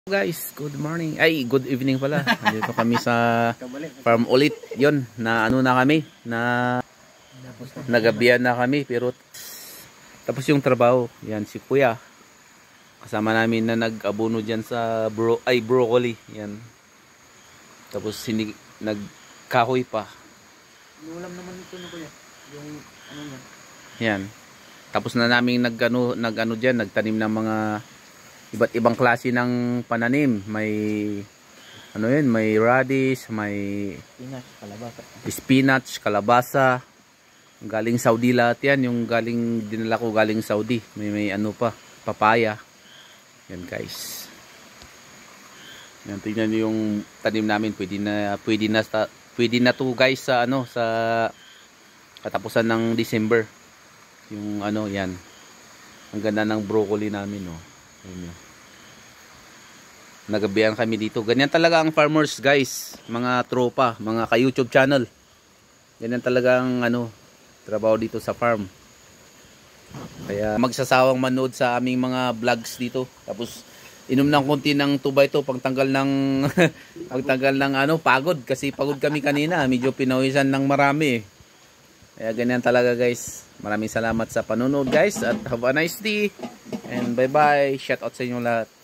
Guys, good morning. Ay, good evening pala. Nandito kami sa farm ulit. Yon, na ano na kami, na nagabihan na kami, pero tapos yung trabaho. Yan si Kuya. Kasama namin na nag-abono diyan sa broccoli. Yan. Tapos nagkahoy pa. Ulam naman ito no Kuya. Yung ano niya. Yan. Tapos na namin nag-ano diyan, nagtanim ng mga iba't ibang klase ng pananim. May ano yun, may radish, may spinach, kalabasa. Galing Saudi lahat yan. Yung dinala ko galing Saudi. May ano pa, papaya. Yan guys. Yan, tingnan nyo yung tanim namin. Pwede na to guys sa ano, sa katapusan ng December. Yung ano, yan. Ang ganda ng broccoli namin, oh. Ayan. Nagabihan kami dito. Ganyan talaga ang farmers guys, mga tropa, mga ka-YouTube channel. Ganyan talaga ang ano, trabaho dito sa farm. Kaya magsasawang manood sa aming mga vlogs dito. Tapos inom ng konti ng tubay to pagtanggal ng pagtanggal ng ano, pagod kasi pagod kami kanina, medyo pinawisan ng marami. Kaya ganyan talaga guys. Maraming salamat sa panonood guys at have a nice day. And bye bye. Shout out sa inyo lahat.